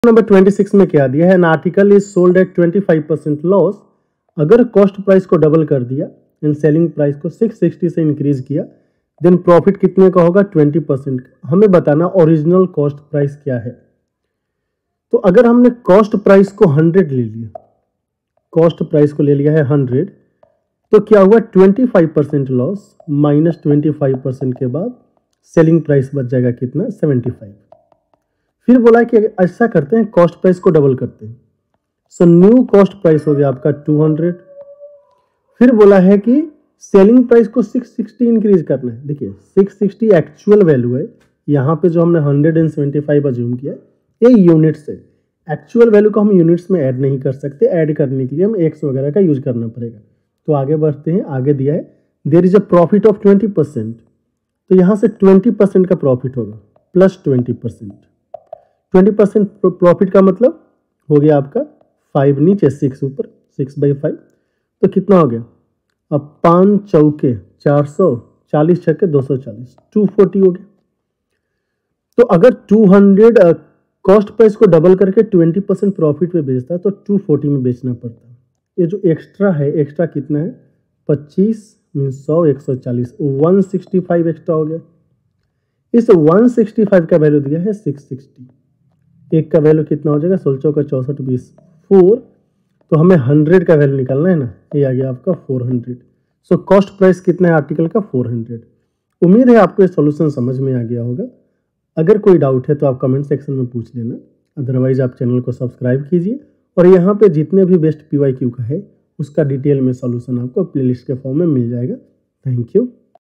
Number 26 में क्या दिया है, an article is sold at 25% loss. अगर कॉस्ट प्राइस को डबल कर दिया एंड सेलिंग प्राइस को 660 से इंक्रीज किया, देन प्रॉफिट कितने का होगा, 20% का। हमें बताना ओरिजिनल कॉस्ट प्राइस क्या है। तो अगर हमने कॉस्ट प्राइस को 100 ले लिया, कॉस्ट प्राइस को ले लिया है 100, तो क्या हुआ, 25% लॉस माइनस 25% के बाद सेलिंग प्राइस बच जाएगा कितना, 75। फिर बोला है कि ऐसा करते हैं, कॉस्ट प्राइस को डबल करते हैं। सो न्यू कॉस्ट प्राइस हो गया आपका 200। फिर बोला है कि सेलिंग प्राइस को 660 इंक्रीज करना है। देखिए 660 एक्चुअल वैल्यू है, यहाँ पे जो हमने 175 अज्यूम किया ये यूनिट्स है। एक्चुअल वैल्यू को हम यूनिट्स में ऐड नहीं कर सकते, ऐड करने के लिए हम एक्स वगैरह का यूज करना पड़ेगा। तो आगे बढ़ते हैं, आगे दिया है there is a profit of 20%। तो यहाँ से 20% का प्रॉफिट होगा प्लस 20%। 20% प्रॉफिट का मतलब हो गया आपका 5 नीचे 6 ऊपर, 6/5। तो कितना हो गया, अब 5 चौके 400, 40 छक्के 240, 240 हो गया। तो अगर 200 कॉस्ट प्राइस को डबल करके 20% प्रॉफिट पे बेचता है तो 240 में बेचना पड़ता है। ये जो एक्स्ट्रा है, एक्स्ट्रा कितना है, 25 मीन्स 100, 140, 165 एक्स्ट्रा हो गया। इस 165 का वैल्यू दिया है 660। एक का वैल्यू कितना हो जाएगा, 16 का 64, 20, 4। तो हमें 100 का वैल्यू निकालना है ना, ये आ गया आपका 400। सो कॉस्ट प्राइस कितना है आर्टिकल का, 400। उम्मीद है आपको ये सॉल्यूशन समझ में आ गया होगा। अगर कोई डाउट है तो आप कमेंट सेक्शन में पूछ लेना, अदरवाइज आप चैनल को सब्सक्राइब कीजिए। और यहाँ पे जितने भी बेस्ट PYQ का है उसका डिटेल में सॉल्यूशन आपको प्लेलिस्ट के फॉर्म में मिल जाएगा। Thank you.